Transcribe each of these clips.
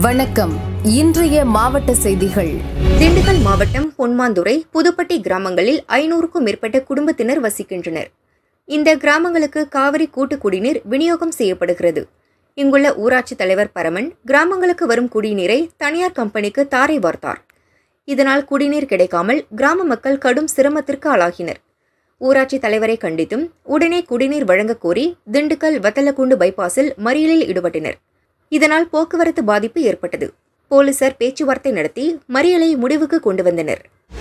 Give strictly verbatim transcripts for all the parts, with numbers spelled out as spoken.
வணக்கம். இன்றைய மாவட்ட செய்திகள். திண்டுக்கல் மாவட்டம் பொன்மாந்துறை, புதுப்பட்டி கிராமங்களில் ஐநூறுக்கும் மேற்பட்ட குடும்பத்தினர் வசிக்கின்றனர். இந்த கிராமங்களுக்கு காவிரி கூட்டு குடிநீர் விநியோகம் செய்யப்படுகிறது. இங்குள்ள ஊராட்சி தலைவர் பரமன் கிராமங்களுக்கு வரும் குடிநீரை தனியார் கம்பெனிக்கு தாரை வார்த்தார். இதனால் குடிநீர் கிடைக்காமல் கிராம மக்கள் கடும் சிரமத்திற்கு ஆளாகினர். ஊராட்சி தலைவரை கண்டித்தும் உடனே குடிநீர் வழங்க கோரி திண்டுக்கல் வத்தலக்குண்டு பைபாஸில் மறியலில் ஈடுபட்டனர். இதனால் போக்குவரத்து பாதிப்பு ஏற்பட்டது. போலீசார் பேச்சுவார்த்தை நடத்தி மறியலை முடிவுக்கு கொண்டு வந்தனர்.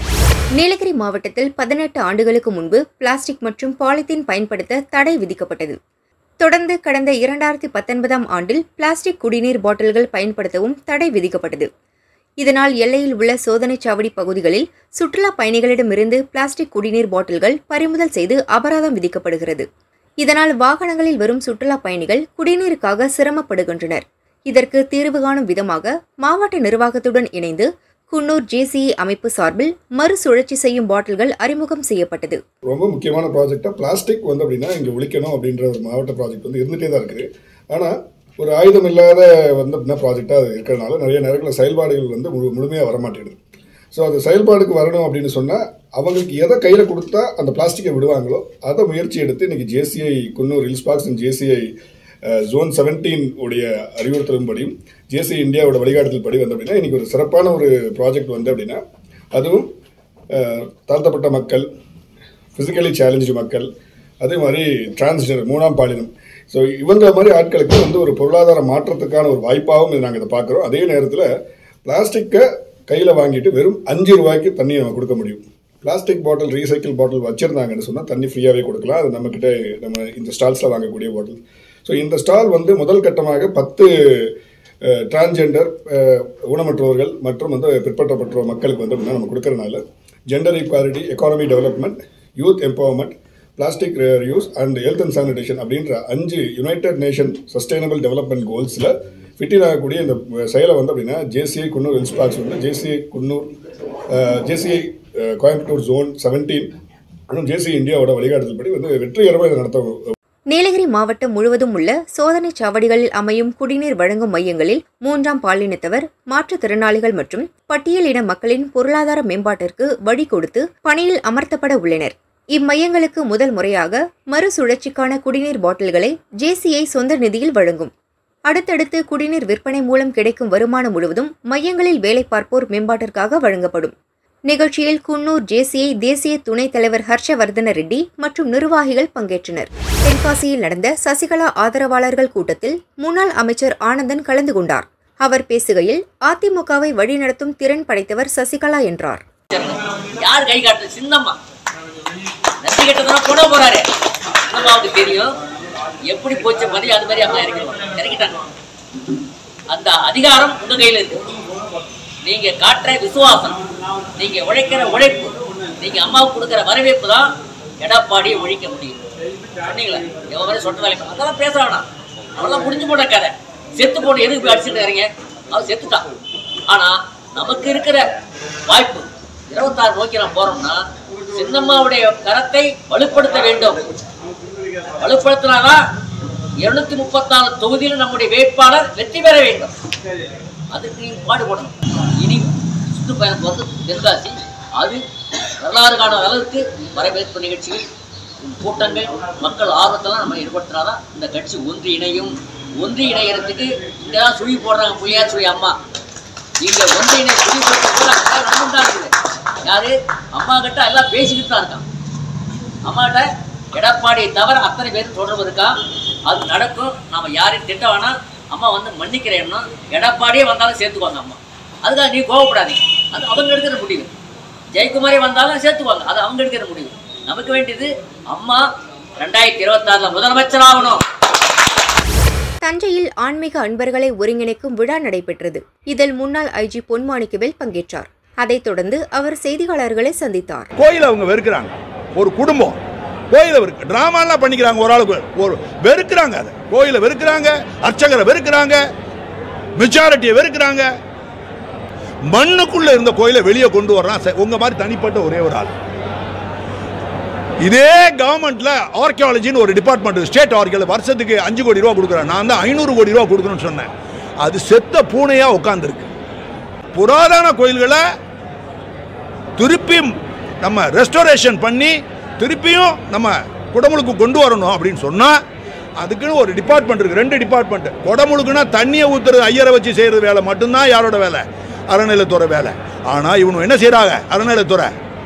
நீலகிரி மாவட்டத்தில் பதினெட்டு ஆண்டுகளுக்கு முன்பு பிளாஸ்டிக் மற்றும் பாலித்தீன் பயன்படுத்த தடை விதிக்கப்பட்டது. தொடர்ந்து கடந்த இரண்டாயிரத்தி பத்தொன்பதாம் ஆண்டில் பிளாஸ்டிக் குடிநீர் பாட்டில்கள் பயன்படுத்தவும் தடை விதிக்கப்பட்டது. இதனால் எல்லையில் உள்ள சோதனைச் சாவடி பகுதிகளில் சுற்றுலா பயணிகளிடமிருந்து பிளாஸ்டிக் குடிநீர் பாட்டில்கள் பறிமுதல் செய்து அபராதம் விதிக்கப்படுகிறது. இதனால் வாகனங்களில் வரும் சுற்றுலா பயணிகள் குடிநீருக்காக சிரமப்படுகின்றனர். இதற்கு தீர்வு காணும் விதமாக மாவட்ட நிர்வாகத்துடன் இணைந்து குன்னூர் ஜேசிஏ அமைப்பு சார்பில் மறுசுழற்சி செய்யும் பாட்டில்கள் அறிமுகம் செய்யப்பட்டது. ரொம்ப முக்கியமான ப்ராஜெக்டா பிளாஸ்டிக் வந்து அப்படின்னா இங்க ஒழிக்கணும் அப்படின்ற ஒரு மாவட்ட ப்ராஜெக்ட் வந்து இருந்துட்டே தான் இருக்குது. ஆனா ஒரு ஆயுதம் இல்லாத வந்து அப்படின்னா ப்ராஜெக்டா அது இருக்கிறதுனால நிறைய நேரங்களில் செயல்பாடுகள் வந்து முழு முழுமையாக வரமாட்டேங்குது. ஸோ அந்த செயல்பாடுக்கு வரணும் அப்படின்னு சொன்னால் அவங்களுக்கு எதை கையில் கொடுத்தா அந்த பிளாஸ்டிக்கை விடுவாங்களோ அதை முயற்சி எடுத்து இன்னைக்கு JCI Coonoor hills parks and JCI zone seventeen உடைய அறிவுறுத்தலின்படியும் ஜேசிஐ இந்தியாவோட வழிகாட்டுதல் படி வந்து அப்படின்னா இன்னைக்கு ஒரு சிறப்பான ஒரு ப்ராஜெக்ட் வந்து அப்படின்னா அதுவும் தாழ்த்தப்பட்ட மக்கள், ஃபிசிக்கலி சேலஞ்சு மக்கள், அதே மாதிரி டிரான்ஸ்ஜெண்டர் மூணாம் பாலினம், ஸோ இவங்க மாதிரி ஆட்களுக்கு வந்து ஒரு பொருளாதார மாற்றத்துக்கான ஒரு வாய்ப்பாகவும் இது நாங்கள் இதை பார்க்குறோம். அதே நேரத்தில் பிளாஸ்டிக்கை கையில் வாங்கிட்டு வெறும் அஞ்சு ரூபாய்க்கு தண்ணி நம்ம கொடுக்க முடியும். பிளாஸ்டிக் பாட்டில் ரீசைக்கிள் பாட்டில் வச்சுருந்தாங்கன்னு சொன்னால் தண்ணி ஃப்ரீயாகவே கொடுக்கலாம். அது நம்மக்கிட்ட நம்ம இந்த ஸ்டால்ஸில் வாங்கக்கூடிய பாட்டில். ஸோ இந்த ஸ்டால் வந்து முதல் கட்டமாக பத்து டிரான்ஸ்ஜெண்டர் ஊனமற்றவர்கள் மற்றும் வந்து பிற்பட்டப்பட்ட மக்களுக்கு வந்து நம்ம கொடுக்கறதுனால gender equality, economy development, youth empowerment, plastic use and health and sanitation அப்படின்ற அஞ்சு யுனைடெட் நேஷன் சஸ்டைனபிள் டெவலப்மெண்ட் கோல்ஸில் ஃபிட்டில் ஆகக்கூடிய இந்த செயலை வந்து அப்படின்னா ஜேசிஐ குன்னூர் ஹில்ஸ் பார்க்ஸ் வந்து JCI Coonoor, JCI Coimbatore zone seventeen மற்றும் ஜேசிஐ இந்தியாவோட வழிகாட்டுதல் படி வந்து வெற்றிகரமாக இதை நடத்த. நீலகிரி மாவட்டம் முழுவதும் உள்ள சோதனைச் சாவடிகளில் அமையும் குடிநீர் வழங்கும் மையங்களில் மூன்றாம் பாலினத்தவர், மாற்றுத்திறனாளிகள் மற்றும் பட்டியலின மக்களின் பொருளாதார மேம்பாட்டிற்கு வழி கொடுத்து பணியில் அமர்த்தப்பட உள்ளனர். இம்மையங்களுக்கு முதல் முறையாக மறுசுழற்சிக்கான குடிநீர் பாட்டில்களை ஜேசிஐ சொந்த நிதியில் வழங்கும். அடுத்தடுத்து குடிநீர் விற்பனை மூலம் கிடைக்கும் வருமானம் முழுவதும் மையங்களில் வேலை பார்ப்போர் மேம்பாட்டிற்காக வழங்கப்படும். நிகழ்ச்சியில் குன்னூர் ஜேசிஐ தேசிய துணைத் தலைவர் ஹர்ஷவர்தன ரெட்டி மற்றும் நிர்வாகிகள் பங்கேற்றனர். தென்காசியில் நடந்த சசிகலா ஆதரவாளர்கள் கூட்டத்தில் முன்னாள் அமைச்சர் ஆனந்தன் கலந்து கொண்டார். அவர் பேசுகையில் அதிமுகவை வழிநடத்தும் திறன் படைத்தவர் சசிகலா என்றார். யார் கை காட்டு சின்னம்மா நசி கட்டதான் போட போறாரு. சின்னம்மாவுக்கு தெரியும் எப்படி போச்சு மாதிரி அது மாதிரி அம்மா இறக்கணும் இறக்கிட்டாங்க. அந்த அதிகாரம் உங்க கையில இருக்கு. நீங்க காட்டுற விசுவாசம், நீங்க உழைக்கிற உழைப்பு, நீங்க அம்மாவுக்கு கொடுக்குற வரவேற்பு தான் எடப்பாடியை ஒழிக்க முடியும். சொன்னீங்களா எவ்வளோ மாதிரி சொட்ட வேலை அதெல்லாம் பேச வேணாம். அவெல்லாம் முடிஞ்சு போட்ட கதை. செத்து போட்டு எதுக்கு போய் அடிச்சுட்டு வரீங்க? அவன் செத்துட்டான். ஆனா நமக்கு இருக்கிற வாய்ப்பு இருபத்தாறு நோக்கி நாம் போறோம்னா சின்னம்மாவுடைய கரத்தை வலுப்படுத்த வேண்டும். வலுப்படுத்தினாதான் இருநூத்தி முப்பத்தி நாலு தொகுதியில் நம்முடைய வேட்பாளர் வெற்றி பெற வேண்டும். அதுக்கு பாடுபடணும். இனி சுற்றுப்பயணம் வந்து தென்காசி அது வரலாறு காண அளவுக்கு வரவேற்பு நிகழ்ச்சிகள், கூட்டங்கள், மக்கள் ஆர்வத்தெல்லாம் நம்ம ஏற்படுத்தினாதான் இந்த கட்சி ஒன்றி இணையும். ஒன்றி இணையறதுக்கு இங்கதான் சுழி போடுறாங்க. புளியார் சுழி அம்மா இங்க ஒன்றி இணைய சுழி போட்டு இருக்குது. யாரு அம்மா கிட்ட எல்லாம் பேசிக்கிட்டு தான் இருக்கான். அம்மா கிட்ட எடப்பாடியை தவிர அத்தனை பேர் தொடர்பு இருக்கா. அது நடக்கும். நாம யாரையும் திட்ட வேணாம். அம்மா வந்து மன்னிக்கிறேன்னா எடப்பாடியே வந்தாலும் சேர்த்துக்குவாங்க அம்மா. அதுக்காக நீ கோவப்படாதீங்க. அது அவங்க எடுக்கிற முடிவு. ஜெயக்குமாரே வந்தாலும் சேர்த்துக்குவாங்க. அது அவங்க எடுக்கிற முடிவு. நமக்கு வேண்டியது அம்மா ரெண்டாயிரத்தி இருபத்தி ஆறுல முதலமைச்சர் ஆகணும். தஞ்சையில் ஆன்மீக அன்பர்களை ஒருங்கிணைக்கும் விழா நடைபெற்றது. இதில் முன்னாள் ஐஜி பொன்மாணிக்கவேல் பங்கேற்றார். அதைத் தொடர்ந்து அவர் செய்தியாளர்களை சந்தித்தார். கோயிலை அவங்க வெறுக்கிறாங்க. ஒரு குடும்பம் கோயிலை வெறுக்க டிராமாலாம் பண்ணிக்கிறாங்க. ஒரு ஆளுக்கு ஒரு வெறுக்கிறாங்க. அதை கோயிலை வெறுக்கிறாங்க, அர்ச்சகரை வெறுக்கிறாங்க, மெஜாரிட்டியை வெறுக்கிறாங்க. மண்ணுக்குள்ள இருந்த கோயிலை வெளியே கொண்டு வர்றான் உங்க மாதிரி தனிப்பட்ட ஒரே ஒரு ஆள். இதே கவர்மெண்ட்ல ஆர்கியாலஜின்னு ஒரு டிபார்ட்மெண்ட், ஸ்டேட் ஆர்கியாலஜி வருஷத்துக்கு அஞ்சு கோடி ரூபா கொடுக்குறேன். நான் தான் ஐநூறு கோடி ரூபா கொடுக்கணும்னு சொன்னேன். அது செத்த பூனையாக உட்காந்துருக்கு. புராதன கோயில்களை திருப்பியும் நம்ம ரெஸ்டோரேஷன் பண்ணி திருப்பியும் நம்ம குடமுழுக்கு கொண்டு வரணும் அப்படின்னு சொன்னால் அதுக்குன்னு ஒரு டிபார்ட்மெண்ட் இருக்குது, ரெண்டு டிபார்ட்மெண்ட். குடமுழுக்குன்னா தண்ணியை ஊற்றுறது ஐயரை வச்சு செய்கிறது வேலை மட்டும்தான் யாரோட வேலை, அறநிலையத்துறை வேலை. ஆனால் இவனு என்ன செய்கிறாங்க, அறநிலையத்துறை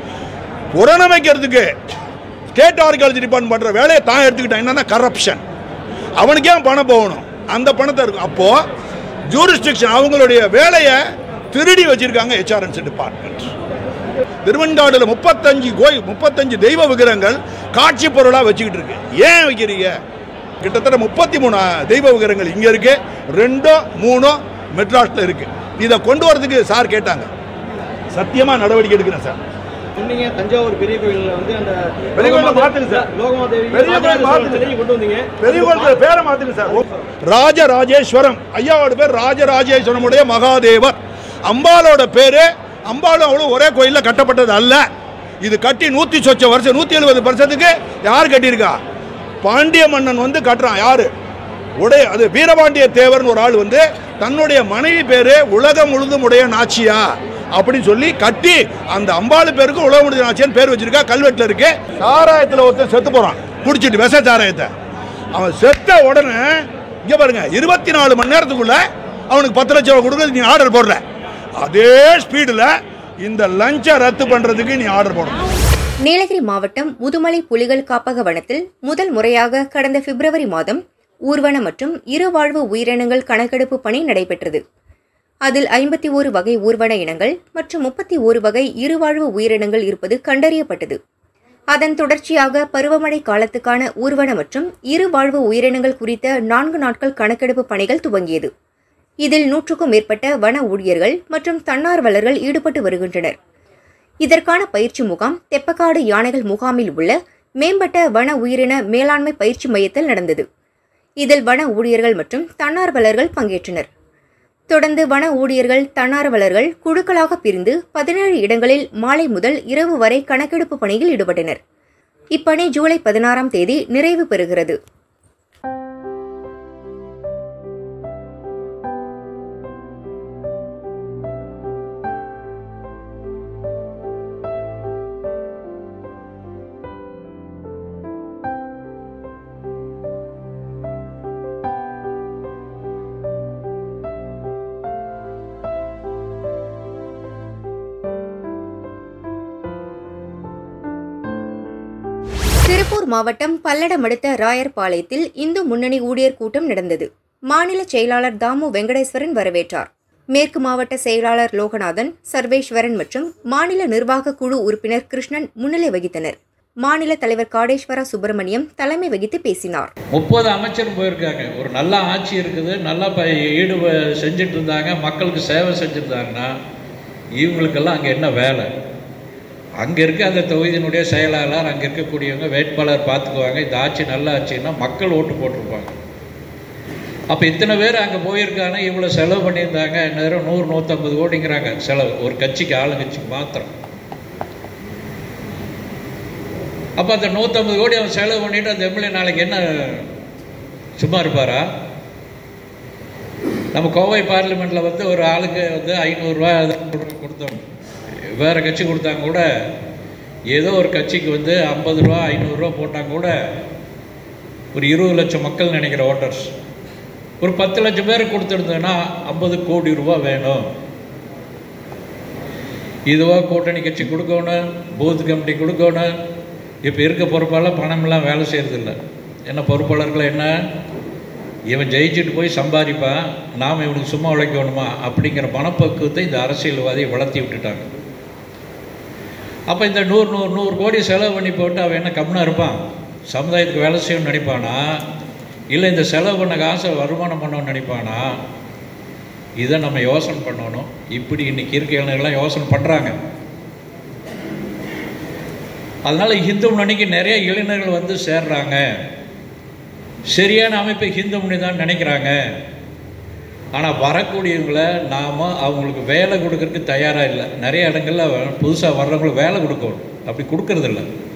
புறநமைக்கிறதுக்கு ஸ்டேட் ஆர்காலஜி டிபார்ட்மெண்ட் பண்ணுற வேலையை தான் எடுத்துக்கிட்டான். என்னன்னா கரப்ஷன். அவனுக்கே பணம் போகணும், அந்த பணத்தை இருக்கும். அப்போது ஜூரிஸ்டிக்ஷன் அவங்களுடைய வேலையை திருடி வச்சிருக்காங்க ஹெச்ஆர்என்சி டிபார்ட்மெண்ட். திருவெண்காடுல முப்பத்தஞ்சு கோயில் முப்பத்தஞ்சு தெய்வ விக்கிரகங்கள் காட்சி பொருளாக வச்சுக்கிட்டு இருக்கு. ஏன் வைக்கிறீங்க? கிட்டத்தட்ட முப்பத்தி மூணு தெய்வ விக்கிரகங்கள் இங்கே இருக்கு, ரெண்டோ மூணோ மெட்ராஸில் இருக்கு. இதை கொண்டு வரதுக்கு சார் கேட்டாங்க, சத்தியமாக நடவடிக்கை எடுக்கிறேன் சார். சொன்னீங்க தஞ்சாவூர் பெரிய கோயிலில் வந்து அந்த பெரிய கோயில் மாத்துங்க சார், லோகமாதேவி பெரிய கோயில் மாத்துங்க கொண்டு வந்தீங்க, பெரிய கோயில் பேரை மாத்துங்க சார். ராஜராஜேஸ்வரம் ஐயாவோட பேர் ராஜராஜேஸ்வரமுடைய மகாதேவர். அம்பாலோட பேரு அம்பாலும் அவளும் ஒரே கோயிலில் கட்டப்பட்டது அல்ல. இது கட்டி நூற்றி சொச்ச வருஷம் நூற்றி எழுபது வருஷத்துக்கு யார் கட்டியிருக்கா? பாண்டிய மன்னன் வந்து கட்டுறான். யாரு? உடைய அது வீரபாண்டிய தேவர்னு ஒரு ஆள் வந்து தன்னுடைய மனைவி பேரு உலகம் முழுதும் உடைய நாச்சியா அப்படின்னு சொல்லி கட்டி அந்த அம்பாளு பேருக்கு உலகம் முழுதும் நாச்சியான்னு பேர் வச்சிருக்கா. கல்வெட்டில் இருக்கு. சாராயத்தில் ஒருத்தர் செத்து போறான் குடிச்சிட்டு, விஷ சாராயத்தை. அவன் செத்த உடனே இங்க பாருங்க, இருபத்தி நாலு மணி நேரத்துக்குள்ள அவனுக்கு பத்து லட்சம் ரூபாய் கொடுக்குறது நீ ஆர்டர் போடுற. அதே ஸ்பீடில் இந்த லஞ்சை ரத்து பண்றதுக்கு நீ ஆர்டர் போடணும். நீலகிரி மாவட்டம் முதுமலை புலிகள் காப்பக வனத்தில் முதல் முறையாக கடந்த பிப்ரவரி மாதம் ஊர்வன மற்றும் இருவாழ்வு உயிரினங்கள் கணக்கெடுப்பு பணி நடைபெற்றது. அதில் ஐம்பத்தி ஓரு வகை ஊர்வன இனங்கள் மற்றும் முப்பத்தி ஓரு வகை இருவாழ்வு உயிரினங்கள் இருப்பது கண்டறியப்பட்டது. அதன் தொடர்ச்சியாக பருவமழை காலத்துக்கான ஊர்வன மற்றும் இருவாழ்வு உயிரினங்கள் குறித்த நான்கு நாட்கள் கணக்கெடுப்பு பணிகள் துவங்கியது. இதில் நூற்றுக்கும் மேற்பட்ட வன ஊழியர்கள் மற்றும் தன்னார்வலர்கள் ஈடுபட்டு வருகின்றனர். இதற்கான பயிற்சி முகாம் தெப்பக்காடு யானைகள் முகாமில் உள்ள மேம்பட்ட வன உயிரின மேலாண்மை பயிற்சி மையத்தில் நடந்தது. இதில் வன ஊழியர்கள் மற்றும் தன்னார்வலர்கள் பங்கேற்றனர். தொடர்ந்து வன ஊழியர்கள் தன்னார்வலர்கள் குழுக்களாக பிரிந்து பதினேழு இடங்களில் மாலை முதல் இரவு வரை கணக்கெடுப்பு பணியில் ஈடுபட்டனர். இப்பணி ஜூலை பதினாறாம் தேதி நிறைவு பெறுகிறது. திருப்பூர் மாவட்டம் பல்லடம் அடுத்த ராயர்பாளையத்தில் இந்து முன்னணி ஊழியர் கூட்டம் நடந்தது. மாநில செயலாளர் தாமு வெங்கடேஸ்வரன் வரவேற்றார். மேற்கு மாவட்ட செயலாளர் லோகநாதன், சர்வேஸ்வரன் மற்றும் மாநில நிர்வாக குழு உறுப்பினர் கிருஷ்ணன் முன்னிலை வகித்தனர். மாநில தலைவர் காடேஸ்வரா சுப்பிரமணியம் தலைமை வகித்து பேசினார். முப்பது அமைச்சர் போயிருக்காங்க. ஒரு நல்ல ஆட்சி இருக்குது, நல்லா ஈடு செஞ்சுட்டு இருந்தாங்க, மக்களுக்கு சேவை செஞ்சுருந்தாங்கன்னா இவங்களுக்கெல்லாம் அங்கே என்ன வேலை? அங்கே இருக்க அந்த தொகுதியினுடைய செயலாளர், அங்கே இருக்கக்கூடியவங்க வேட்பாளர் பார்த்துக்குவாங்க. இந்த ஆட்சி நல்ல ஆட்சின்னா மக்கள் ஓட்டு போட்டிருப்பாங்க. அப்போ இத்தனை பேர் அங்கே போயிருக்காங்க, இவ்வளோ செலவு பண்ணியிருந்தாங்க. நேரம் நூறு நூற்றம்பது கோடிங்கிறாங்க செலவு ஒரு கட்சிக்கு, ஆளுங்கட்சிக்கு மாத்திரம். அப்போ அந்த நூற்றம்பது கோடி அவன் செலவு பண்ணிவிட்டு அந்த எம்எல்ஏ நாளைக்கு என்ன சும்மா இருப்பாரா? நம்ம கோவை பார்லிமெண்ட்டில் வந்து ஒரு ஆளுக்கு வந்து ஐநூறுரூவா கொடுத்தோம். வேறு கட்சி கொடுத்தாங்க கூட, ஏதோ ஒரு கட்சிக்கு வந்து ஐம்பது ரூபா ஐநூறுரூவா போட்டாங்க கூட ஒரு இருபது லட்சம் மக்கள் நினைக்கிற ஓட்டர்ஸ். ஒரு பத்து லட்சம் பேர் கொடுத்துருந்தோன்னா ஐம்பது கோடி ரூபா வேணும். இதுவாக கூட்டணி கட்சி கொடுக்கணும், பூத் கமிட்டி கொடுக்கணும். இப்போ இருக்க பொறுப்பாளர் பணமெல்லாம் வேலை செய்கிறதில்ல. என்ன பொறுப்பாளர்கள் என்ன, இவன் ஜெயிச்சுட்டு போய் சம்பாதிப்பான், நாம் இவனுக்கு சும்மா உழைக்கணுமா அப்படிங்கிற மனப்பக்குவத்தை இந்த அரசியல்வாதியை வளர்த்தி விட்டுட்டாங்க. அப்போ இந்த நூறு நூறு நூறு கோடி செலவு பண்ணி போட்டு அவன் என்ன கம்முனா இருப்பான்? சமுதாயத்துக்கு வேலை செய்யணும்னு நினைப்பானா, இல்லை இந்த செலவு பண்ண காசை வருமானம் பண்ணணும்னு நினைப்பானா? இதை நம்ம யோசனை பண்ணணும். இப்படி இன்றைக்கி இருக்க இளைஞர்கள்லாம் யோசனை பண்ணுறாங்க. அதனால் ஹிந்து முன்னணிக்கு நிறைய இளைஞர்கள் வந்து சேர்றாங்க. சரியான அமைப்பை ஹிந்து முன்னணி தான் நினைக்கிறாங்க. ஆனால் வரக்கூடியவங்களை நாம் அவங்களுக்கு வேலை கொடுக்கறதுக்கு தயாராக இல்லை. நிறைய இடங்களில் புதுசாக வர்றவங்களுக்கு வேலை கொடுக்கணும், அப்படி கொடுக்கறதில்ல.